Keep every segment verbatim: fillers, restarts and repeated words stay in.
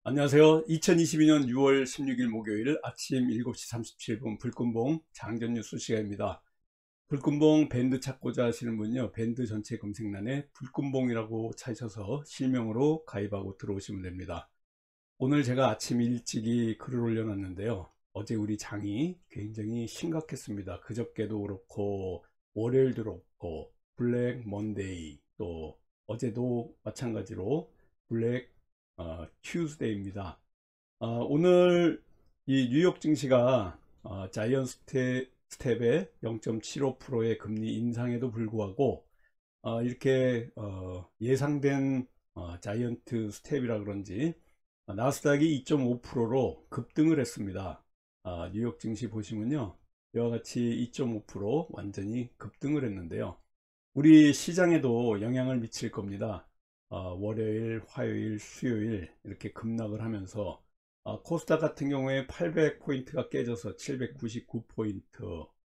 안녕하세요. 이천이십이 년 유월 십육 일 목요일 아침 일곱 시 삼십칠 분 불금봉 장전 뉴스 시간입니다. 불금봉 밴드 찾고자 하시는 분요, 밴드 전체 검색란에 불금봉이라고 찾으셔서 실명으로 가입하고 들어오시면 됩니다. 오늘 제가 아침 일찍이 글을 올려놨는데요. 어제 우리 장이 굉장히 심각했습니다. 그저께도 그렇고 월요일도 그렇고 블랙 먼데이, 또 어제도 마찬가지로 블랙 어, 튜스데이입니다. 어, 오늘 이 뉴욕 증시가 어, 자이언트 스텝, 스텝의 영 점 칠오 퍼센트의 금리 인상에도 불구하고 어, 이렇게 어, 예상된 어, 자이언트 스텝이라 그런지 어, 나스닥이 이 점 오 퍼센트로 급등을 했습니다. 어, 뉴욕 증시 보시면요, 이와 같이 이 점 오 퍼센트 완전히 급등을 했는데요. 우리 시장에도 영향을 미칠 겁니다. 어, 월요일, 화요일, 수요일 이렇게 급락을 하면서 어, 코스닥 같은 경우에 팔백 포인트가 깨져서 칠백구십구 포인트,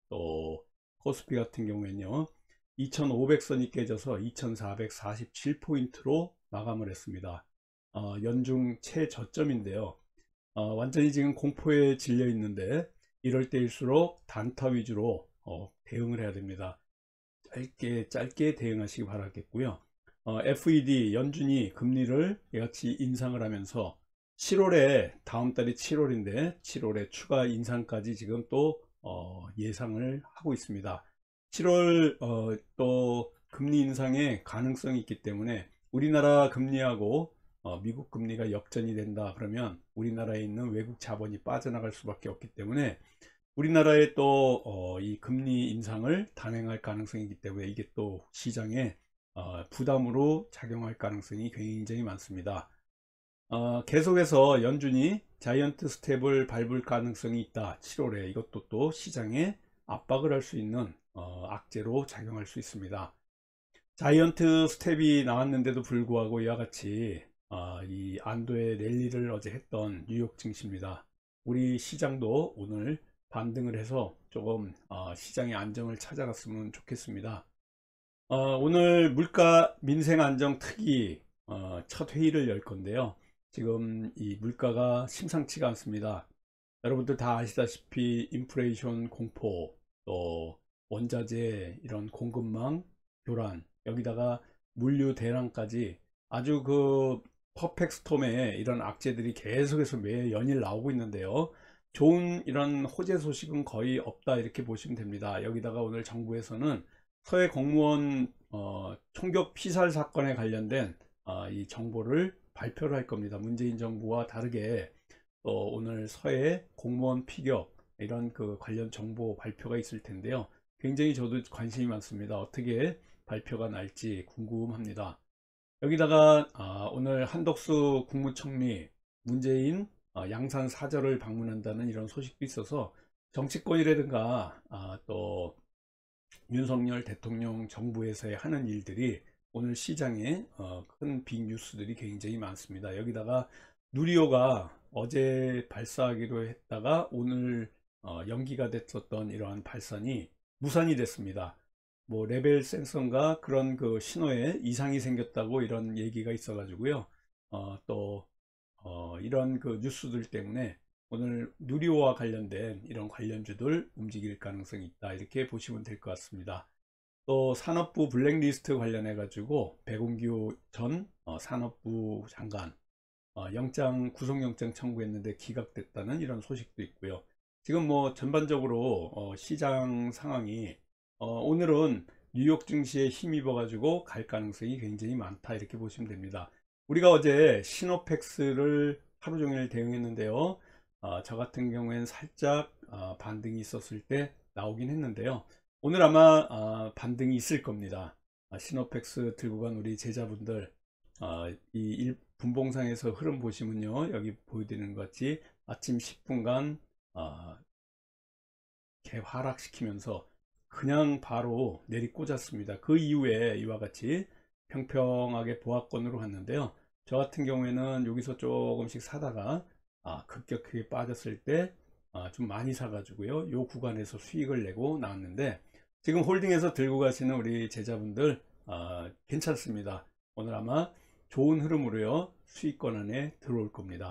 또 코스피 같은 경우에는요 이천오백 선이 깨져서 이천사백사십칠 포인트로 마감을 했습니다. 어, 연중 최저점인데요. 어, 완전히 지금 공포에 질려 있는데 이럴 때일수록 단타 위주로 어, 대응을 해야 됩니다. 짧게 짧게 대응하시기 바라겠고요. 어, 에프이디 연준이 금리를 이같이 인상을 하면서 칠월에, 다음 달이 칠월인데 칠월에 추가 인상까지 지금 또 어, 예상을 하고 있습니다. 칠월 어, 또 금리 인상의 가능성이 있기 때문에 우리나라 금리하고 어, 미국 금리가 역전이 된다 그러면 우리나라에 있는 외국 자본이 빠져나갈 수밖에 없기 때문에 우리나라의 또 어, 이 금리 인상을 단행할 가능성이기 때문에 이게 또 시장에 어, 부담으로 작용할 가능성이 굉장히 많습니다. 어, 계속해서 연준이 자이언트 스텝을 밟을 가능성이 있다. 칠월에 이것도 또 시장에 압박을 할 수 있는 어, 악재로 작용할 수 있습니다. 자이언트 스텝이 나왔는데도 불구하고 이와 같이 어, 이 안도의 랠리를 어제 했던 뉴욕 증시입니다. 우리 시장도 오늘 반등을 해서 조금 어, 시장의 안정을 찾아갔으면 좋겠습니다. 어, 오늘 물가 민생 안정 특위 어, 첫 회의를 열 건데요. 지금 이 물가가 심상치가 않습니다. 여러분들 다 아시다시피 인플레이션 공포, 또 원자재 이런 공급망 교란, 여기다가 물류 대란까지 아주 그 퍼펙트 스톰에 이런 악재들이 계속해서 매 연일 나오고 있는데요. 좋은 이런 호재 소식은 거의 없다 이렇게 보시면 됩니다. 여기다가 오늘 정부에서는 서해 공무원 어, 총격 피살 사건에 관련된 어, 이 정보를 발표를 할 겁니다. 문재인 정부와 다르게 또 오늘 서해 공무원 피격 이런 그 관련 정보 발표가 있을 텐데요. 굉장히 저도 관심이 많습니다. 어떻게 발표가 날지 궁금합니다. 여기다가 아, 오늘 한덕수 국무총리 문재인 아, 양산 사절을 방문한다는 이런 소식도 있어서 정치권이라든가 아, 또 윤석열 대통령 정부에서의 하는 일들이 오늘 시장에 어, 큰 빅 뉴스들이 굉장히 많습니다. 여기다가 누리호가 어제 발사하기로 했다가 오늘 어, 연기가 됐었던 이러한 발산이 무산이 됐습니다. 뭐 레벨 센서인가 그런 그 신호에 이상이 생겼다고 이런 얘기가 있어 가지고요. 어, 또 어, 이런 그 뉴스들 때문에 오늘 누리호와 관련된 이런 관련주들 움직일 가능성이 있다 이렇게 보시면 될 것 같습니다. 또 산업부 블랙리스트 관련해 가지고 백운규 전 어, 산업부 장관 어, 영장 구속영장 청구했는데 기각됐다는 이런 소식도 있고요. 지금 뭐 전반적으로 어, 시장 상황이 어, 오늘은 뉴욕 증시에 힘입어 가지고 갈 가능성이 굉장히 많다 이렇게 보시면 됩니다. 우리가 어제 시노펙스를 하루 종일 대응했는데요. 어, 저 같은 경우에는 살짝 어, 반등이 있었을 때 나오긴 했는데요. 오늘 아마 어, 반등이 있을 겁니다. 어, 시노펙스 들고 간 우리 제자분들 어, 이 일, 분봉상에서 흐름 보시면요, 여기 보여드리는 것 같이 아침 십 분간 어, 이렇게 하락시키면서 그냥 바로 내리꽂았습니다. 그 이후에 이와 같이 평평하게 보합권으로 갔는데요. 저 같은 경우에는 여기서 조금씩 사다가 아, 급격하게 빠졌을 때 아, 좀 많이 사가지고요, 요 구간에서 수익을 내고 나왔는데 지금 홀딩해서 들고 가시는 우리 제자분들 아, 괜찮습니다. 오늘 아마 좋은 흐름으로요 수익권 안에 들어올 겁니다.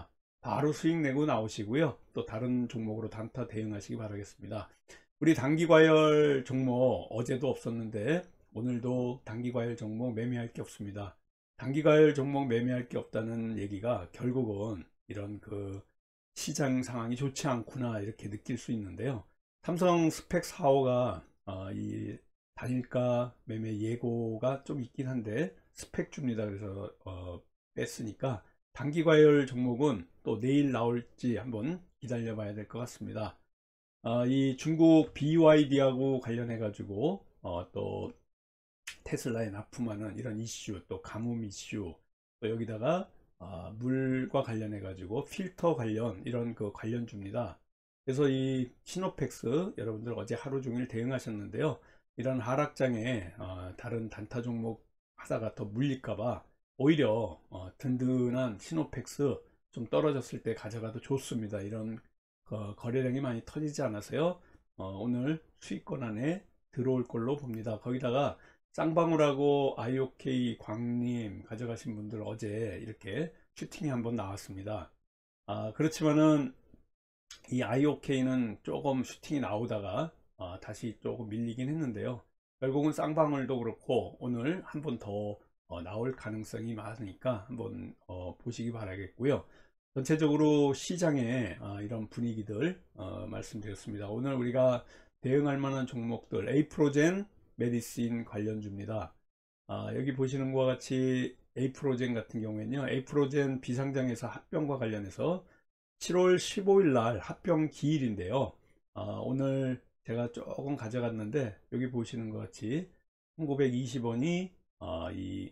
바로 수익 내고 나오시고요. 또 다른 종목으로 단타 대응하시기 바라겠습니다. 우리 단기과열 종목 어제도 없었는데 오늘도 단기과열 종목 매매할 게 없습니다. 단기과열 종목 매매할 게 없다는 얘기가 결국은 이런 그 시장 상황이 좋지 않구나 이렇게 느낄 수 있는데요. 삼성 스펙 사 호가 어, 이 단일가 매매 예고가 좀 있긴 한데 스펙주입니다. 그래서 어, 뺐으니까 단기과열 종목은 또 내일 나올지 한번 기다려 봐야 될 것 같습니다. 어, 이 중국 비와이디하고 관련해 가지고 어, 또 테슬라에 납품하는 이런 이슈, 또 가뭄 이슈, 또 여기다가 어, 물과 관련해 가지고 필터 관련 이런 그 관련주입니다. 그래서 이 시노펙스 여러분들 어제 하루 종일 대응하셨는데요. 이런 하락장에 어, 다른 단타 종목 하다가 더 물릴까봐 오히려 어, 든든한 시노펙스 좀 떨어졌을 때 가져가도 좋습니다. 이런 어, 거래량이 많이 터지지 않아서요. 어, 오늘 수익권 안에 들어올 걸로 봅니다. 거기다가 쌍방울하고 아이오케이 광림 가져가신 분들 어제 이렇게 슈팅이 한번 나왔습니다. 아, 그렇지만은 이 아이오케이는 조금 슈팅이 나오다가 아, 다시 조금 밀리긴 했는데요. 결국은 쌍방울도 그렇고 오늘 한 번 더 어, 나올 가능성이 많으니까 한번 어, 보시기 바라겠고요. 전체적으로 시장의 어, 이런 분위기들 어, 말씀드렸습니다. 오늘 우리가 대응할 만한 종목들 에이프로젠, 메디신 관련주입니다. 아, 여기 보시는 것과 같이 에이프로젠 같은 경우에는요. 에이프로젠 비상장에서 합병과 관련해서 칠월 십오일 날 합병 기일인데요. 아, 오늘 제가 조금 가져갔는데 여기 보시는 것 같이 천구백이십 원이 아, 이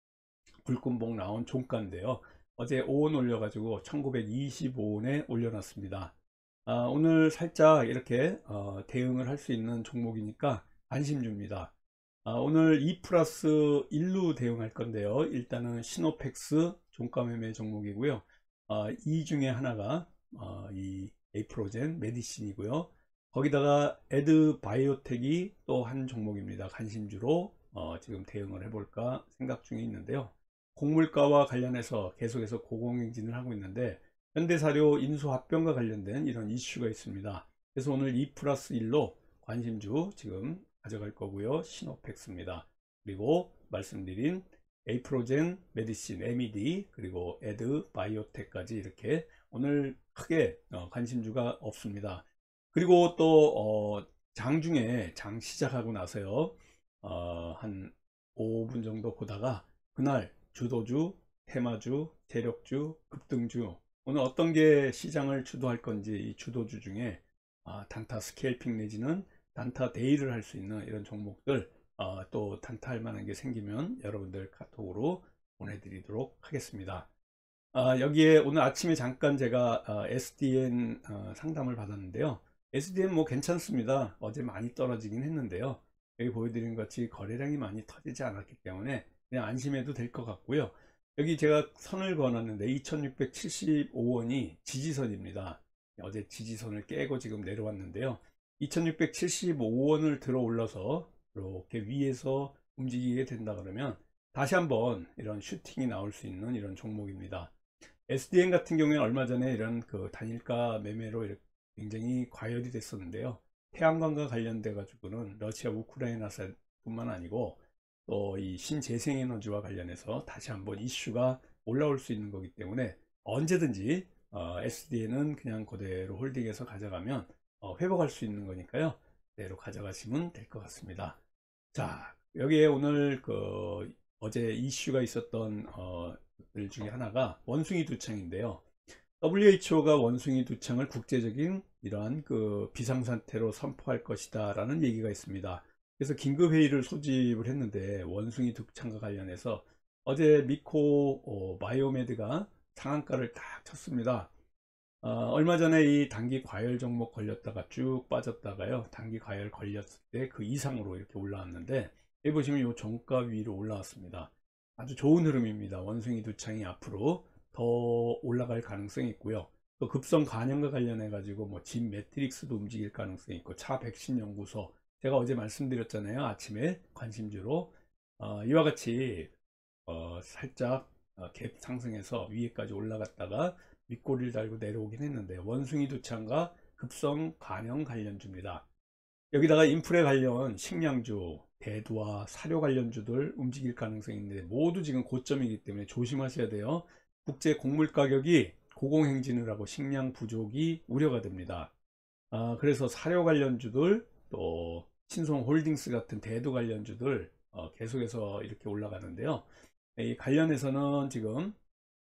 불금봉 나온 종가인데요. 어제 오 원 올려가지고 천구백이십오 원에 올려놨습니다. 아, 오늘 살짝 이렇게 어, 대응을 할 수 있는 종목이니까 안심줍니다. 아, 오늘 이 플러스 일로 대응할 건데요. 일단은 시노펙스 종가 매매 종목이고요. 어, 이 중에 하나가 어, 이 에이프로젠 메디신이고요. 거기다가 에드 바이오텍이 또 한 종목입니다. 관심주로 어, 지금 대응을 해볼까 생각 중에 있는데요. 곡물가와 관련해서 계속해서 고공행진을 하고 있는데 현대사료 인수합병과 관련된 이런 이슈가 있습니다. 그래서 오늘 이 플러스 일로 관심주 지금 가져갈 거고요. 시노펙스입니다. 그리고 말씀드린 에이프로젠, 메디신, 엠이디, 그리고 에드 바이오텍까지 이렇게 오늘 크게 어, 관심주가 없습니다. 그리고 또 어, 장중에 장 시작하고 나서요. 어, 한 오 분 정도 보다가 그날 주도주, 테마주, 재력주, 급등주 오늘 어떤 게 시장을 주도할 건지 이 주도주 중에 아, 단타 스케일핑 내지는 단타 데이를 할 수 있는 이런 종목들 어, 또 단타할 만한 게 생기면 여러분들 카톡으로 보내드리도록 하겠습니다. 아, 여기에 오늘 아침에 잠깐 제가 어, 에스디엔 어, 상담을 받았는데요. 에스디엔 뭐 괜찮습니다. 어제 많이 떨어지긴 했는데요. 여기 보여드린 것 같이 거래량이 많이 터지지 않았기 때문에 그냥 안심해도 될 것 같고요. 여기 제가 선을 그어놨는데 이천육백칠십오 원이 지지선입니다. 어제 지지선을 깨고 지금 내려왔는데요. 이천육백칠십오 원을 들어 올라서 이렇게 위에서 움직이게 된다 그러면 다시 한번 이런 슈팅이 나올 수 있는 이런 종목입니다. 에스디엔 같은 경우에 얼마 전에 이런 그 단일가 매매로 이렇게 굉장히 과열이 됐었는데요. 태양광과 관련돼 가지고는 러시아 우크라이나사 뿐만 아니고 또 이 신재생에너지와 관련해서 다시 한번 이슈가 올라올 수 있는 거기 때문에 언제든지 어, 에스디엔은 그냥 그대로 홀딩해서 가져가면 어, 회복할 수 있는 거니까요. 그대로 가져가시면 될 것 같습니다. 자, 여기에 오늘 그 어제 이슈가 있었던 어, 들 중에 하나가 원숭이 두창인데요. 더블유에이치오가 원숭이 두창을 국제적인 이러한 그 비상상태로 선포할 것이다 라는 얘기가 있습니다. 그래서 긴급회의를 소집을 했는데 원숭이 두창과 관련해서 어제 미코 어, 바이오메드가 상한가를 딱 쳤습니다. 어, 얼마 전에 이 단기 과열 종목 걸렸다가 쭉 빠졌다가요. 단기 과열 걸렸을 때 그 이상으로 이렇게 올라왔는데 여기 보시면 이 종가 위로 올라왔습니다. 아주 좋은 흐름입니다. 원숭이 두창이 앞으로 더 올라갈 가능성이 있고요. 또 급성 간염과 관련해 가지고 뭐 진 매트릭스도 움직일 가능성이 있고 차 백신 연구소 제가 어제 말씀드렸잖아요. 아침에 관심주로 어, 이와 같이 어, 살짝 어, 갭 상승해서 위에까지 올라갔다가 윗꼬리를 달고 내려오긴 했는데 원숭이 두창과 급성 관형 관련주입니다. 여기다가 인플레 관련 식량주, 대두와 사료 관련주들 움직일 가능성이 있는데 모두 지금 고점이기 때문에 조심하셔야 돼요. 국제 곡물 가격이 고공행진을 하고 식량 부족이 우려가 됩니다. 아, 그래서 사료 관련주들 또 신송홀딩스 같은 대두 관련주들 어, 계속해서 이렇게 올라가는데요. 이 관련해서는 지금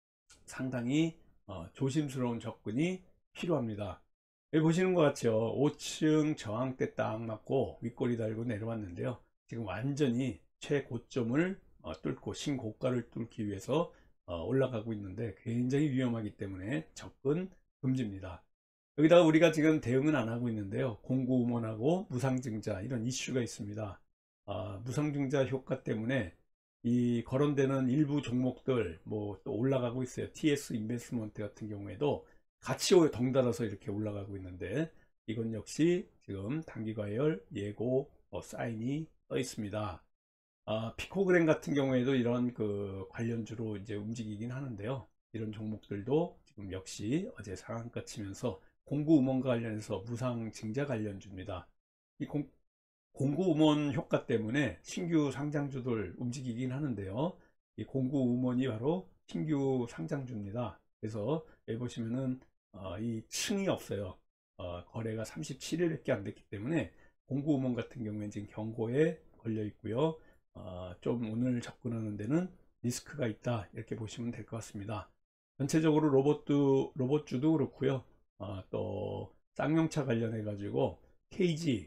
상당히 어, 조심스러운 접근이 필요합니다. 여기 보시는 것 같죠. 오 층 저항대 딱 맞고 윗꼬리 달고 내려왔는데요. 지금 완전히 최고점을 어, 뚫고 신고가를 뚫기 위해서 어, 올라가고 있는데 굉장히 위험하기 때문에 접근 금지입니다. 여기다가 우리가 지금 대응은 안 하고 있는데요. 공구음원하고 무상증자 이런 이슈가 있습니다. 아, 무상증자 효과 때문에 이 거론되는 일부 종목들 뭐 또 올라가고 있어요. 티에스 인베스트먼트 같은 경우에도 같이 덩달아서 이렇게 올라가고 있는데 이건 역시 지금 단기과열 예고 어, 사인이 떠 있습니다. 아, 피코그램 같은 경우에도 이런 그 관련주로 이제 움직이긴 하는데요. 이런 종목들도 지금 역시 어제 상한가 치면서 공구 음원과 관련해서 무상 증자 관련주입니다. 이 공, 공구 음원 효과 때문에 신규 상장주들 움직이긴 하는데요. 이 공구 음원이 바로 신규 상장주입니다. 그래서 여기 보시면은 어, 이 층이 없어요. 어, 거래가 삼십칠 일밖에 안 됐기 때문에 공구 음원 같은 경우에 지금 경고에 걸려 있고요. 어, 좀 오늘 접근하는 데는 리스크가 있다 이렇게 보시면 될 것 같습니다. 전체적으로 로봇도 로봇주도 그렇고요. 어, 또 쌍용차 관련해 가지고 케이지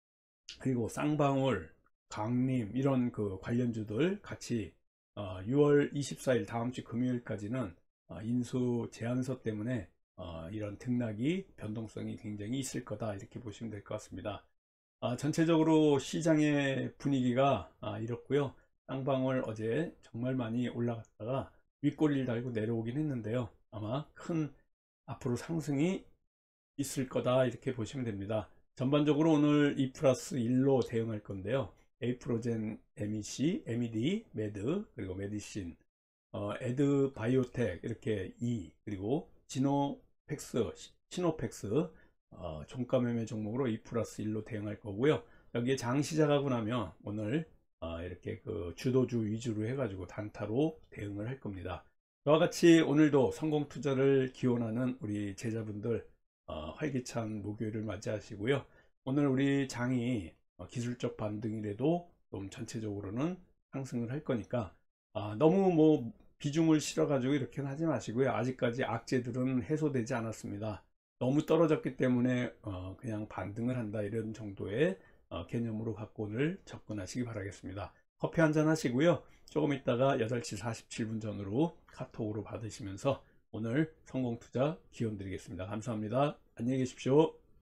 그리고 쌍방울, 강림 이런 그 관련주들 같이 어, 유월 이십사일 다음 주 금요일까지는 어, 인수 제한서 때문에 어, 이런 등락이 변동성이 굉장히 있을 거다 이렇게 보시면 될 것 같습니다. 아, 전체적으로 시장의 분위기가 아, 이렇고요. 쌍방울 어제 정말 많이 올라갔다가 윗꼬리를 달고 내려오긴 했는데요. 아마 큰 앞으로 상승이 있을 거다 이렇게 보시면 됩니다. 전반적으로 오늘 이 플러스 일로 대응할 건데요. 에이프로젠, 엠이씨, 엠이디, 매드, 그리고 메디신, 어, 에드 바이오텍 이렇게 E, 그리고 지노팩스, 시노팩스 어, 종가 매매 종목으로 이 플러스 일로 대응할 거고요. 여기에 장 시작하고 나면 오늘 어, 이렇게 그 주도주 위주로 해가지고 단타로 대응을 할 겁니다. 저와 같이 오늘도 성공 투자를 기원하는 우리 제자분들 어, 활기찬 목요일을 맞이하시고요. 오늘 우리 장이 어, 기술적 반등이라도 좀 전체적으로는 상승을 할 거니까 아, 너무 뭐 비중을 실어 가지고 이렇게는 하지 마시고요. 아직까지 악재들은 해소되지 않았습니다. 너무 떨어졌기 때문에 어, 그냥 반등을 한다 이런 정도의 어, 개념으로 갖고 오늘 접근하시기 바라겠습니다. 커피 한잔 하시고요. 조금 있다가 여덟 시 사십칠 분 전으로 카톡으로 받으시면서 오늘 성공 투자 기원 드리겠습니다. 감사합니다. 안녕히 계십시오.